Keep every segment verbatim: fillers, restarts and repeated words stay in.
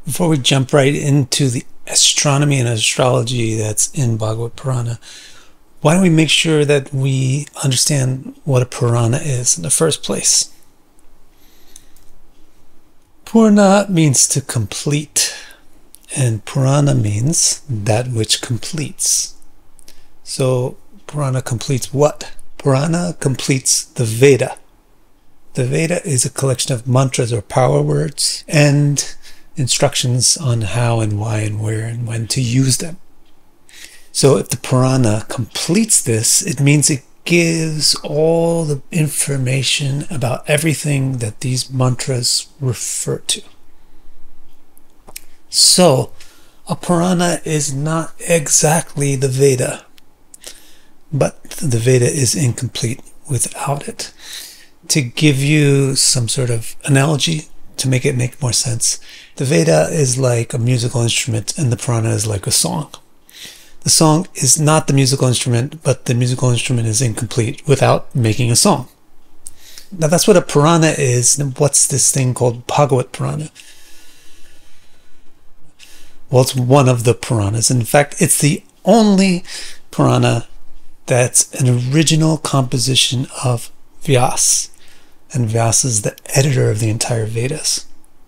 Before we jump right into the astronomy and astrology that's in Bhagavad Purana, why don't we make sure that we understand what a Purana is in the first place? Purana means to complete, and Purana means that which completes. So Purana completes what? Purana completes the Veda. The Veda is a collection of mantras or power words and instructions on how and why and where and when to use them. So if the Purana completes this, it means it gives all the information about everything that these mantras refer to. So a Purana is not exactly the Veda, but the Veda is incomplete without it. To give you some sort of analogy, to make it make more sense, the Veda is like a musical instrument and the Purana is like a song. The song is not the musical instrument, but the musical instrument is incomplete without making a song. Now that's what a Purana is. And what's this thing called Bhagavad Purana? Well, it's one of the Puranas. In fact, it's the only Purana that's an original composition of Vyasa. And Vyasa is the editor of the entire Vedas.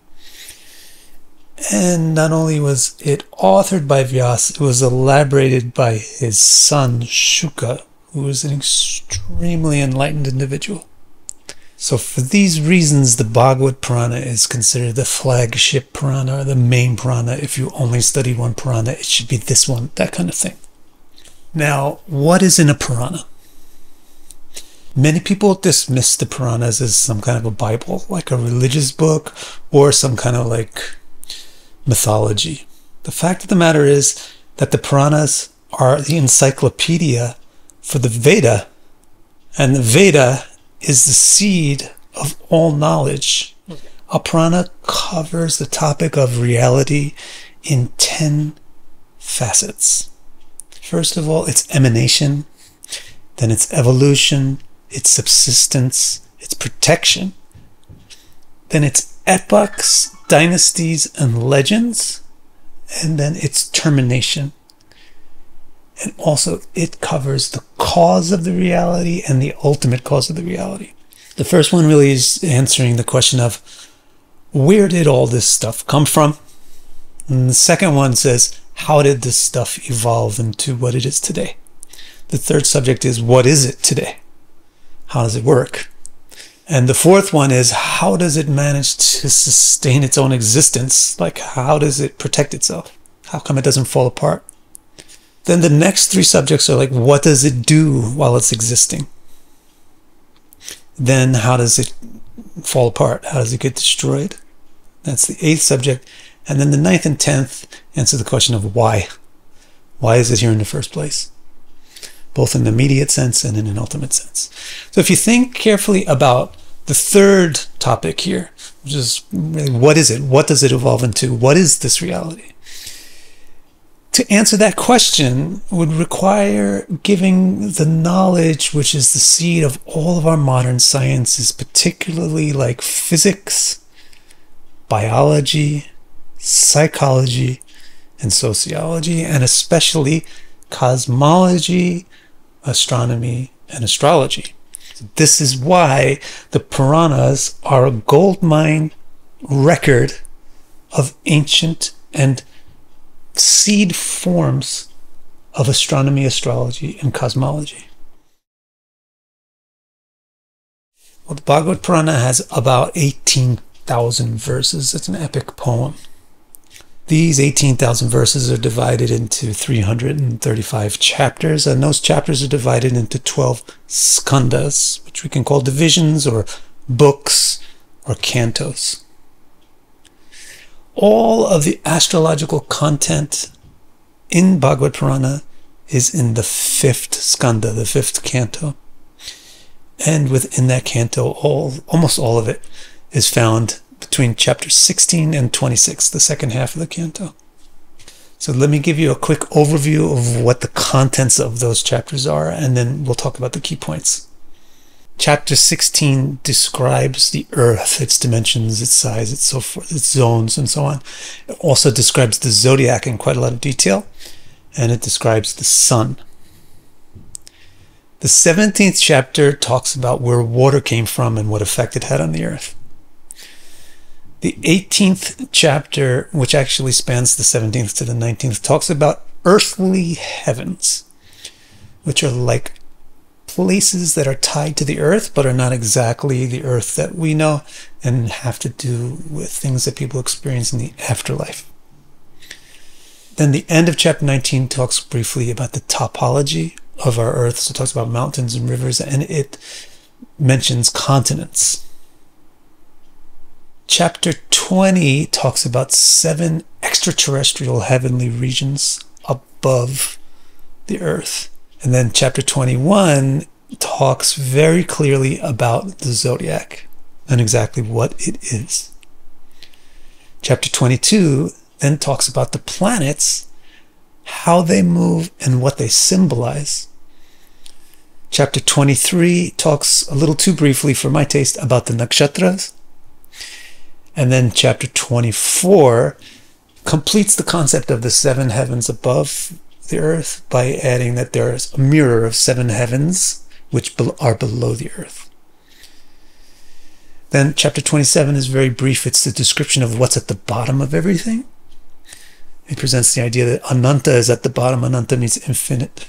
And not only was it authored by Vyasa, it was elaborated by his son Shuka, who was an extremely enlightened individual. So for these reasons, the Bhagavad Purana is considered the flagship Purana, or the main Purana. If you only study one Purana, it should be this one, that kind of thing. Now, what is in a Purana? Many people dismiss the Puranas as some kind of a Bible, like a religious book, or some kind of like mythology. The fact of the matter is that the Puranas are the encyclopedia for the Veda, and the Veda is the seed of all knowledge. A Purana covers the topic of reality in ten facets. First of all, its emanation, then its evolution, its subsistence, its protection, then its epochs, dynasties, and legends, and then its termination. And also it covers the cause of the reality and the ultimate cause of the reality. The first one really is answering the question of where did all this stuff come from? And the second one says, how did this stuff evolve into what it is today? The third subject is, what is it today? How does it work? And the fourth one is, how does it manage to sustain its own existence? Like, how does it protect itself? How come it doesn't fall apart? Then the next three subjects are like, what does it do while it's existing? Then how does it fall apart? How does it get destroyed? That's the eighth subject. And then the ninth and tenth answer the question of why. Why is it here in the first place? Both in an immediate sense and in an ultimate sense. So if you think carefully about the third topic here, which is really, what is it? What does it evolve into? What is this reality? To answer that question would require giving the knowledge which is the seed of all of our modern sciences, particularly like physics, biology, psychology, and sociology, and especially cosmology, astronomy, and astrology. This is why the Puranas are a goldmine record of ancient and seed forms of astronomy, astrology, and cosmology. Well, the Bhagavad Purana has about eighteen thousand verses. It's an epic poem. These eighteen thousand verses are divided into three hundred thirty-five chapters, and those chapters are divided into twelve skandhas, which we can call divisions or books or cantos. All of the astrological content in Bhagavad Purana is in the fifth skandha, the fifth canto. And within that canto, all, almost all of it is found between chapters sixteen and twenty-six, the second half of the canto. So let me give you a quick overview of what the contents of those chapters are, and then we'll talk about the key points. Chapter sixteen describes the Earth, its dimensions, its size, its so forth, its zones, and so on. It also describes the zodiac in quite a lot of detail, and it describes the sun. The seventeenth chapter talks about where water came from and what effect it had on the Earth. The eighteenth chapter, which actually spans the seventeenth to the nineteenth, talks about earthly heavens, which are like places that are tied to the earth but are not exactly the earth that we know and have to do with things that people experience in the afterlife. Then the end of chapter nineteen talks briefly about the topology of our earth. So it talks about mountains and rivers, and it mentions continents. Chapter twenty talks about seven extraterrestrial heavenly regions above the earth. And then chapter twenty-one talks very clearly about the zodiac and exactly what it is. Chapter twenty-two then talks about the planets, how they move, and what they symbolize. Chapter twenty-three talks a little too briefly for my taste about the nakshatras. And then chapter twenty-four completes the concept of the seven heavens above the earth by adding that there is a mirror of seven heavens which are below the earth. Then chapter twenty-seven is very brief. It's the description of what's at the bottom of everything. It presents the idea that Ananta is at the bottom. Ananta means infinite.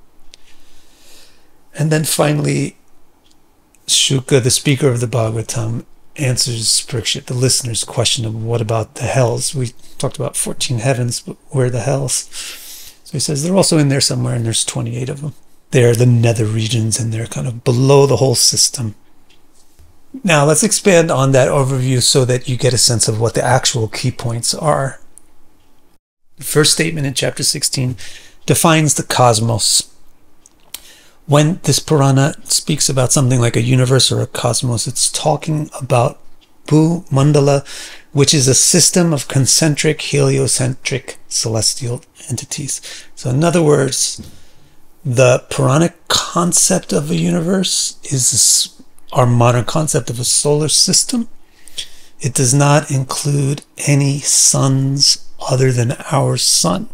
And then finally, Shuka, the speaker of the Bhagavatam, answers Parikshit, the listener's question of what about the hells. We talked about fourteen heavens, but where are the hells? So he says they're also in there somewhere, and there's twenty-eight of them. They're the nether regions, and they're kind of below the whole system. Now let's expand on that overview so that you get a sense of what the actual key points are. The first statement in chapter sixteen defines the cosmos. When this Purana speaks about something like a universe or a cosmos, it's talking about Bhu Mandala, which is a system of concentric, heliocentric celestial entities. So in other words, the Puranic concept of a universe is our modern concept of a solar system. It does not include any suns other than our sun.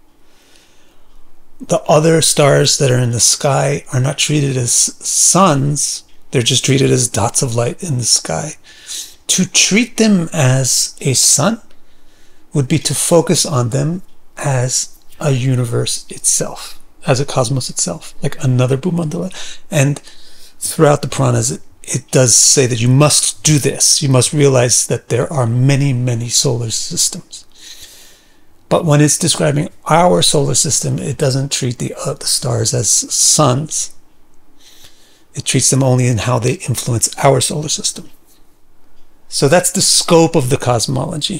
The other stars that are in the sky are not treated as suns. They're just treated as dots of light in the sky. To treat them as a sun would be to focus on them as a universe itself, as a cosmos itself, like another Bhumandala. And throughout the Puranas, it, it does say that you must do this. You must realize that there are many, many solar systems. But when it's describing our solar system, it doesn't treat the, uh, the stars as suns. It treats them only in how they influence our solar system. So that's the scope of the cosmology.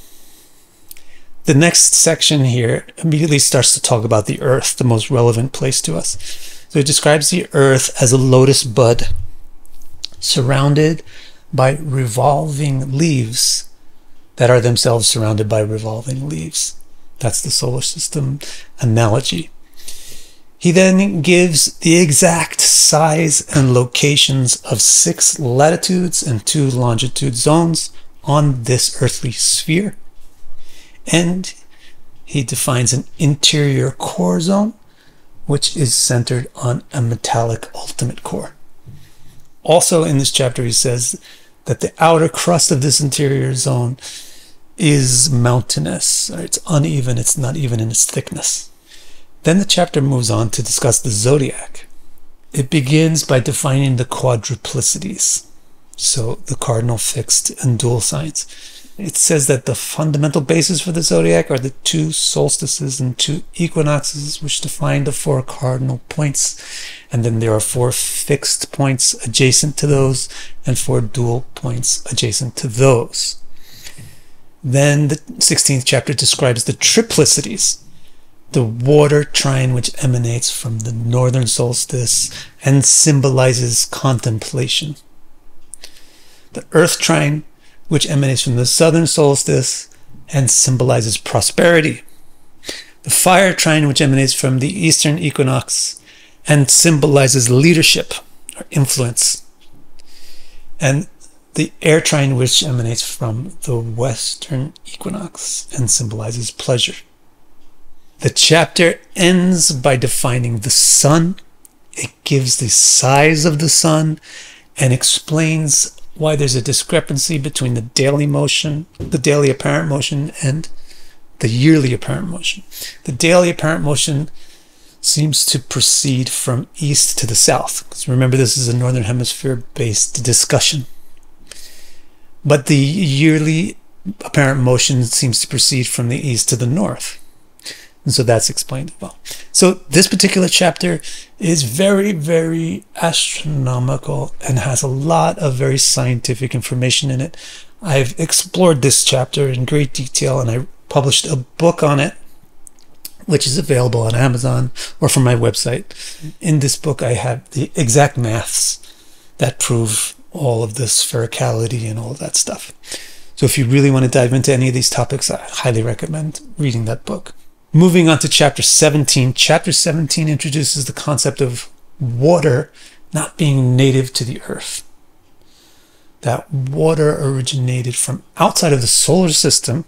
The next section here immediately starts to talk about the earth, the most relevant place to us. So it describes the earth as a lotus bud surrounded by revolving leaves that are themselves surrounded by revolving leaves. That's the solar system analogy. He then gives the exact size and locations of six latitudes and two longitude zones on this earthly sphere. And he defines an interior core zone, which is centered on a metallic ultimate core. Also in this chapter, he says that the outer crust of this interior zone is mountainous. It's uneven, it's not even in its thickness. Then the chapter moves on to discuss the zodiac. It begins by defining the quadruplicities, so the cardinal, fixed, and dual signs. It says that the fundamental basis for the zodiac are the two solstices and two equinoxes, which define the four cardinal points. And then there are four fixed points adjacent to those and four dual points adjacent to those. Then the sixteenth chapter describes the triplicities, the water trine which emanates from the northern solstice and symbolizes contemplation, the earth trine which emanates from the southern solstice and symbolizes prosperity, the fire trine which emanates from the eastern equinox and symbolizes leadership or influence and the air trine which emanates from the western equinox and symbolizes pleasure. The chapter ends by defining the sun. It gives the size of the sun and explains why there's a discrepancy between the daily motion, the daily apparent motion, and the yearly apparent motion. The daily apparent motion seems to proceed from east to the south, because remember, this is a northern hemisphere based discussion. But the yearly apparent motion seems to proceed from the east to the north. And so that's explained well. So this particular chapter is very, very astronomical and has a lot of very scientific information in it. I've explored this chapter in great detail, and I published a book on it, which is available on Amazon or from my website. In this book, I have the exact maths that prove all of the sphericality and all of that stuff. So if you really want to dive into any of these topics, I highly recommend reading that book. Moving on to chapter seventeen. Chapter seventeen introduces the concept of water not being native to the earth. That water originated from outside of the solar system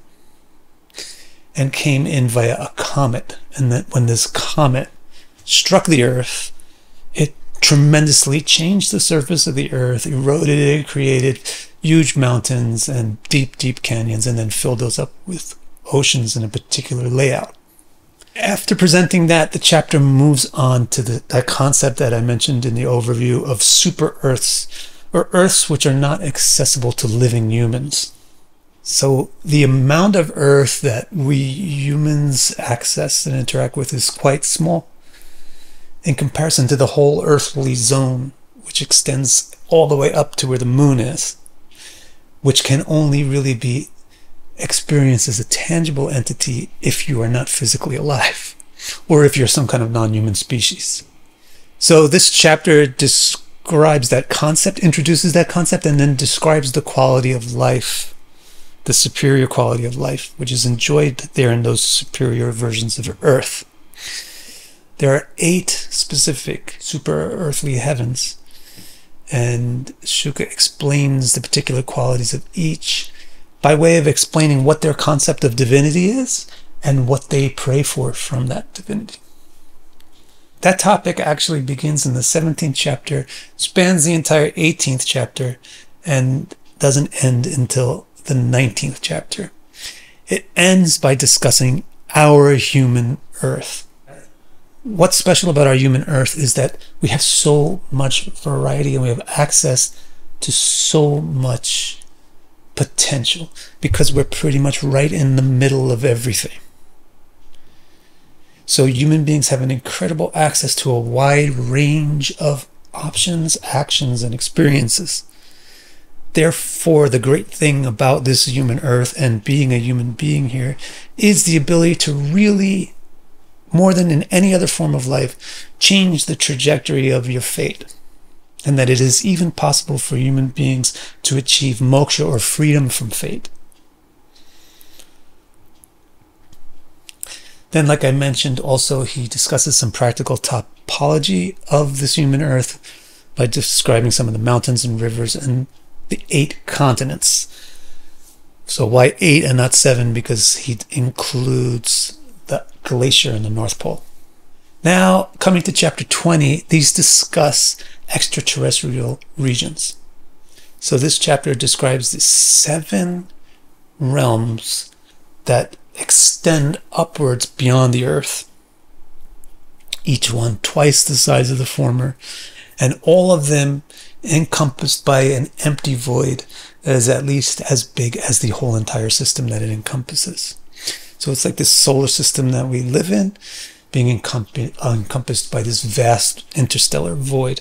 and came in via a comet. And that when this comet struck the earth, it tremendously changed the surface of the earth, eroded it, created huge mountains and deep, deep canyons, and then filled those up with oceans in a particular layout. After presenting that, the chapter moves on to the, that concept that I mentioned in the overview of super Earths, or Earths which are not accessible to living humans. So the amount of Earth that we humans access and interact with is quite small in comparison to the whole earthly zone, which extends all the way up to where the moon is, which can only really be experienced as a tangible entity if you are not physically alive, or if you're some kind of non-human species. So this chapter describes that concept, introduces that concept, and then describes the quality of life, the superior quality of life, which is enjoyed there in those superior versions of Earth. There are eight specific super earthly heavens, and Shuka explains the particular qualities of each by way of explaining what their concept of divinity is and what they pray for from that divinity. That topic actually begins in the seventeenth chapter, spans the entire eighteenth chapter, and doesn't end until the nineteenth chapter. It ends by discussing our human Earth. What's special about our human Earth is that we have so much variety and we have access to so much potential because we're pretty much right in the middle of everything. So human beings have an incredible access to a wide range of options, actions, and experiences. Therefore, the great thing about this human Earth and being a human being here is the ability to really, more than in any other form of life, change the trajectory of your fate. And that it is even possible for human beings to achieve moksha, or freedom from fate. Then, like I mentioned, also he discusses some practical topology of this human Earth by describing some of the mountains and rivers and the eight continents. So why eight and not seven? Because he includes the glacier in the North Pole. Now, coming to chapter twenty, these discuss extraterrestrial regions. So this chapter describes the seven realms that extend upwards beyond the Earth, each one twice the size of the former, and all of them encompassed by an empty void that is at least as big as the whole entire system that it encompasses. So it's like this solar system that we live in being encompassed by this vast interstellar void.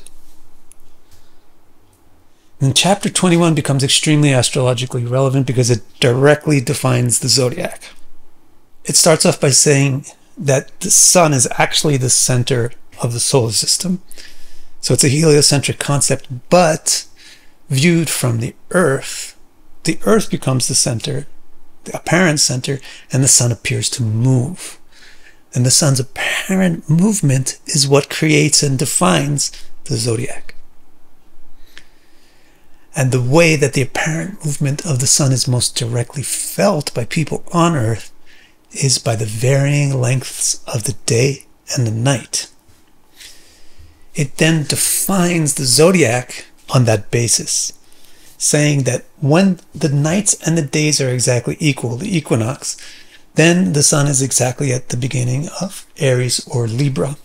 And chapter twenty-one becomes extremely astrologically relevant because it directly defines the zodiac. It starts off by saying that the sun is actually the center of the solar system. So it's a heliocentric concept, but viewed from the Earth, the Earth becomes the center, the apparent center, and the sun appears to move. And the sun's apparent movement is what creates and defines the zodiac. And the way that the apparent movement of the sun is most directly felt by people on Earth is by the varying lengths of the day and the night. It then defines the zodiac on that basis, saying that when the nights and the days are exactly equal, the equinox, then the sun is exactly at the beginning of Aries or Libra.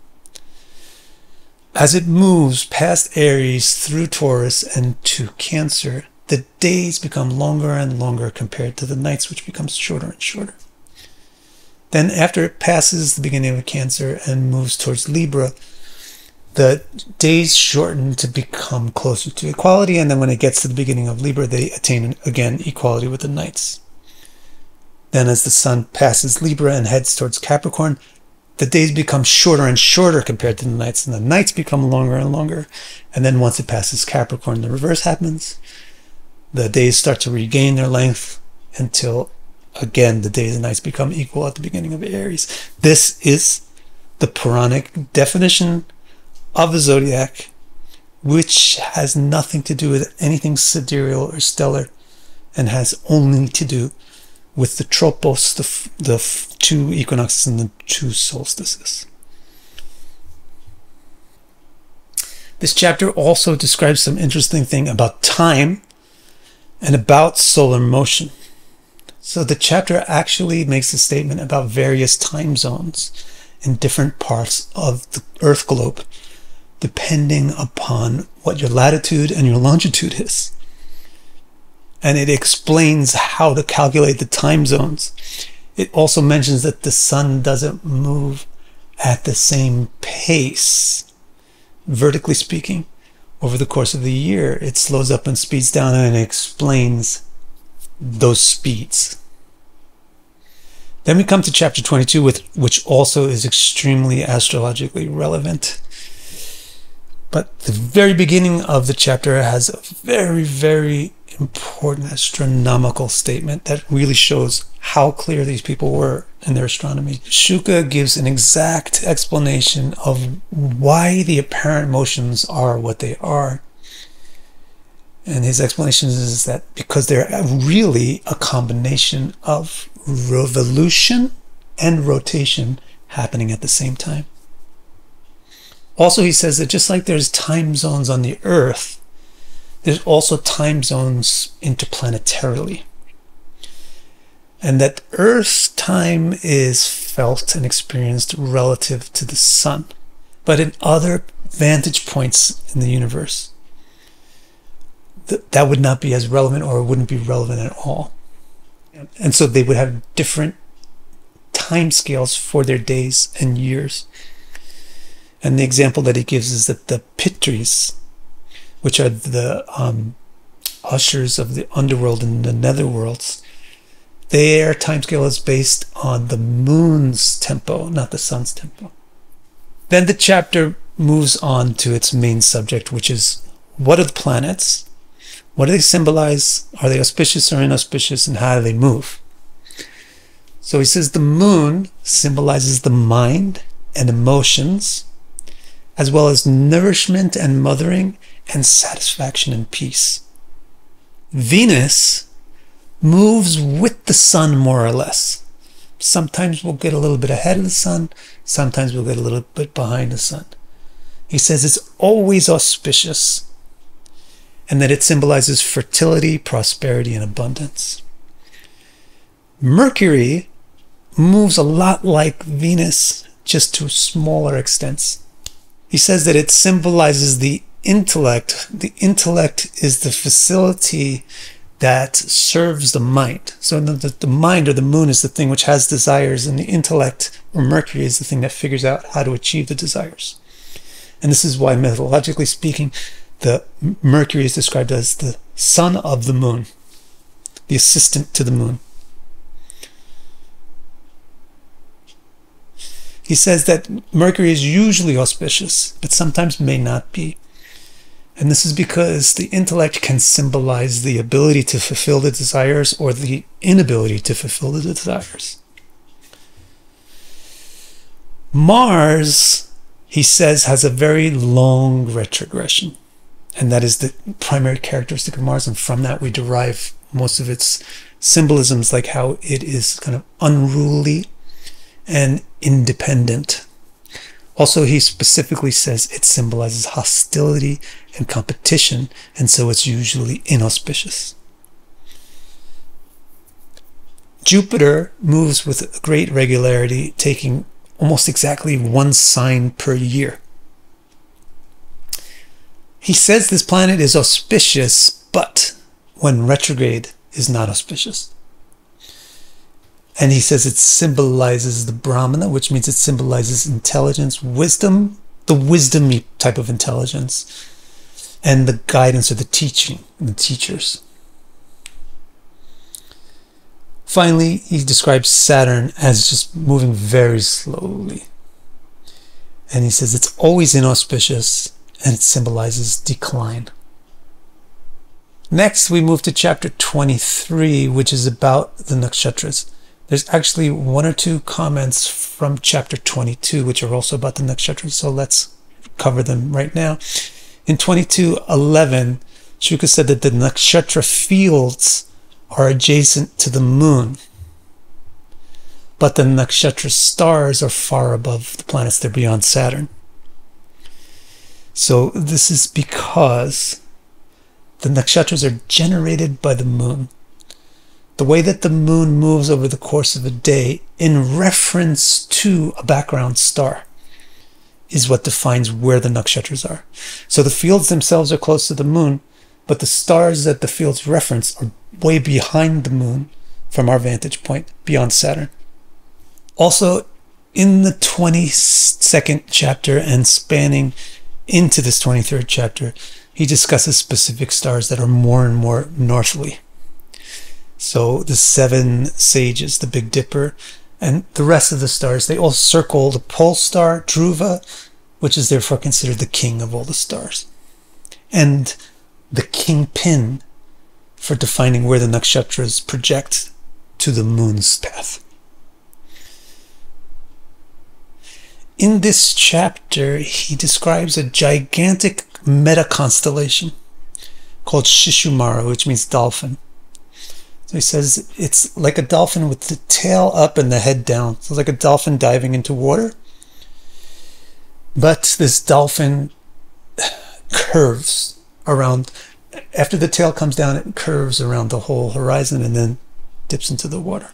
As it moves past Aries through Taurus and to Cancer, the days become longer and longer compared to the nights, which becomes shorter and shorter. Then after it passes the beginning of Cancer and moves towards Libra, the days shorten to become closer to equality, and then when it gets to the beginning of Libra, they attain again equality with the nights. Then as the sun passes Libra and heads towards Capricorn, the days become shorter and shorter compared to the nights, and the nights become longer and longer. And then once it passes Capricorn, the reverse happens. The days start to regain their length until, again, the days and nights become equal at the beginning of Aries. This is the Puranic definition of the zodiac, which has nothing to do with anything sidereal or stellar, and has only to do with the tropos, the, the two equinoxes and the two solstices. This chapter also describes some interesting thing about time and about solar motion. So the chapter actually makes a statement about various time zones in different parts of the Earth globe, depending upon what your latitude and your longitude is. And it explains how to calculate the time zones. It also mentions that the sun doesn't move at the same pace, vertically speaking, over the course of the year. It slows up and speeds down, and it explains those speeds. Then we come to chapter twenty-two, with, which also is extremely astrologically relevant. But the very beginning of the chapter has a very, very important astronomical statement that really shows how clear these people were in their astronomy. Shuka gives an exact explanation of why the apparent motions are what they are. And his explanation is that because they're really a combination of revolution and rotation happening at the same time. Also, he says that just like there's time zones on the Earth, there's also time zones interplanetarily. And that Earth's time is felt and experienced relative to the sun, but in other vantage points in the universe, th that would not be as relevant, or it wouldn't be relevant at all. And so they would have different time scales for their days and years. And the example that he gives is that the Pitris, which are the um, ushers of the underworld and the netherworlds, their timescale is based on the moon's tempo, not the sun's tempo. Then the chapter moves on to its main subject, which is what are the planets? What do they symbolize? Are they auspicious or inauspicious? And how do they move? So he says the moon symbolizes the mind and emotions, as well as nourishment and mothering and satisfaction and peace. Venus moves with the sun more or less. Sometimes we'll get a little bit ahead of the sun, sometimes we'll get a little bit behind the sun. He says it's always auspicious, and that it symbolizes fertility, prosperity, and abundance. Mercury moves a lot like Venus, just to smaller extents. He says that it symbolizes the intellect. The intellect is the facility that serves the mind. So the, the, the mind, or the moon, is the thing which has desires, and the intellect, or Mercury, is the thing that figures out how to achieve the desires. And this is why, methodologically speaking, the Mercury is described as the son of the moon, the assistant to the moon. He says that Mercury is usually auspicious, but sometimes may not be. And this is because the intellect can symbolize the ability to fulfill the desires, or the inability to fulfill the desires. Mars, he says, has a very long retrogression. And that is the primary characteristic of Mars. And from that, we derive most of its symbolisms, like how it is kind of unruly and independent. Also, he specifically says it symbolizes hostility and competition, and so it's usually inauspicious. Jupiter moves with great regularity, taking almost exactly one sign per year. He says this planet is auspicious, but when retrograde is not auspicious. And he says it symbolizes the Brahmana, which means it symbolizes intelligence, wisdom, the wisdom type of intelligence, and the guidance or the teaching, the teachers. Finally, he describes Saturn as just moving very slowly. And he says it's always inauspicious, and it symbolizes decline. Next, we move to chapter twenty-three, which is about the nakshatras. There's actually one or two comments from chapter twenty-two, which are also about the nakshatras, so let's cover them right now. In twenty-two eleven, Shuka said that the nakshatra fields are adjacent to the moon, but the nakshatra stars are far above the planets. They're beyond Saturn. So this is because the nakshatras are generated by the moon. The way that the moon moves over the course of a day in reference to a background star is what defines where the nakshatras are. So the fields themselves are close to the moon, but the stars that the fields reference are way behind the moon from our vantage point, beyond Saturn. Also, in the twenty-second chapter and spanning into this twenty-third chapter, he discusses specific stars that are more and more northerly. So the seven sages, the Big Dipper, and the rest of the stars, they all circle the pole star, Dhruva, which is therefore considered the king of all the stars, and the kingpin for defining where the nakshatras project to the moon's path. In this chapter, he describes a gigantic meta-constellation called Shishumara, which means dolphin. So he says it's like a dolphin with the tail up and the head down. So it's like a dolphin diving into water. But this dolphin curves around. After the tail comes down, it curves around the whole horizon and then dips into the water.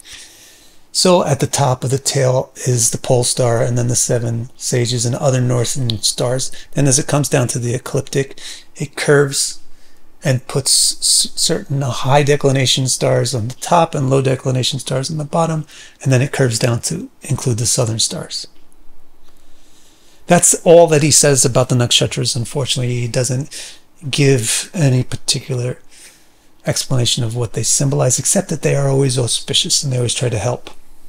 So at the top of the tail is the pole star, and then the seven sages and other northern stars. And as it comes down to the ecliptic, it curves and puts certain high declination stars on the top and low declination stars on the bottom, and then it curves down to include the southern stars. That's all that he says about the nakshatras. Unfortunately, he doesn't give any particular explanation of what they symbolize, except that they are always auspicious and they always try to help.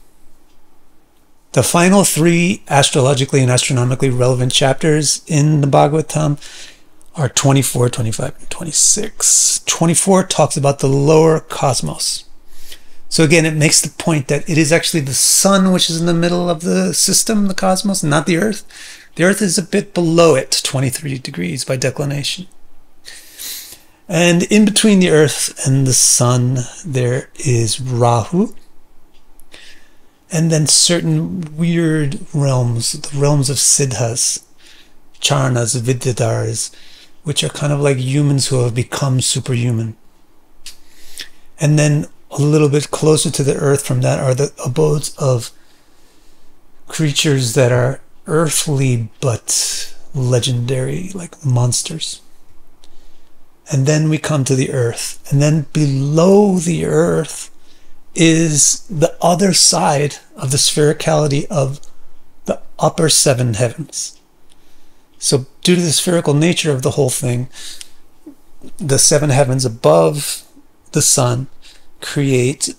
The final three astrologically and astronomically relevant chapters in the Bhagavatam are twenty-four, twenty-five, and twenty-six. twenty-four talks about the lower cosmos. So again, it makes the point that it is actually the sun which is in the middle of the system, the cosmos, not the earth. The earth is a bit below it, twenty-three degrees by declination. And in between the earth and the sun, there is Rahu. And then certain weird realms, the realms of Siddhas, Charnas, Vidyadharas, which are kind of like humans who have become superhuman. And then a little bit closer to the earth from that are the abodes of creatures that are earthly but legendary, like monsters. And then we come to the earth. And then below the earth is the other side of the sphericality of the upper seven heavens. So due to the spherical nature of the whole thing, the seven heavens above the sun create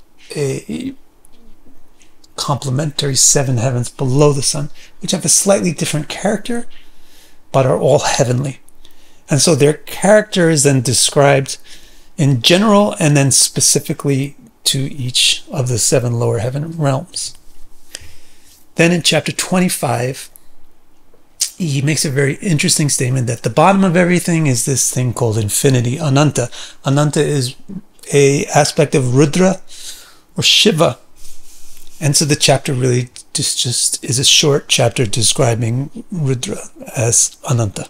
a complementary seven heavens below the sun, which have a slightly different character, but are all heavenly. And so their character is then described in general and then specifically to each of the seven lower heaven realms. Then in chapter twenty-five, he makes a very interesting statement that the bottom of everything is this thing called infinity, Ananta. Ananta is a aspect of Rudra or Shiva. And so the chapter really just, just is a short chapter describing Rudra as Ananta.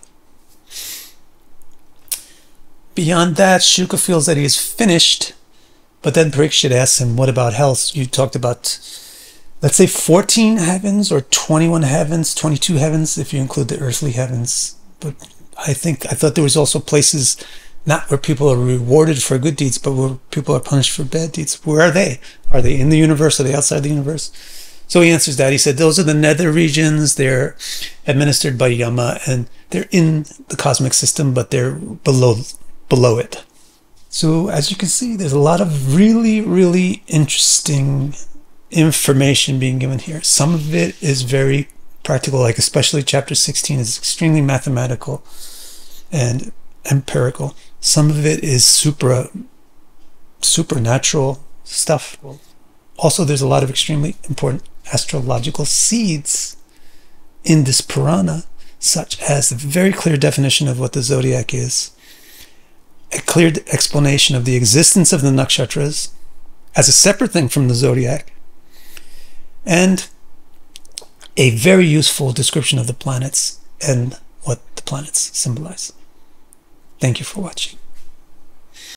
Beyond that, Shuka feels that he is finished, but then Parikshit asks him, what about hell? You talked about, let's say, fourteen heavens or twenty-one heavens, twenty-two heavens, if you include the earthly heavens. But I think, I thought there was also places not where people are rewarded for good deeds, but where people are punished for bad deeds. Where are they? Are they in the universe? Are they outside the universe? So he answers that. He said, those are the nether regions. They're administered by Yama, and they're in the cosmic system, but they're below, below it. So as you can see, there's a lot of really, really interesting information being given here. Some of it is very practical, like especially chapter sixteen is extremely mathematical and empirical. Some of it is supra, supernatural stuff. Also, there's a lot of extremely important astrological seeds in this Purana, such as the very clear definition of what the zodiac is, a clear explanation of the existence of the nakshatras as a separate thing from the zodiac, and a very useful description of the planets and what the planets symbolize. Thank you for watching.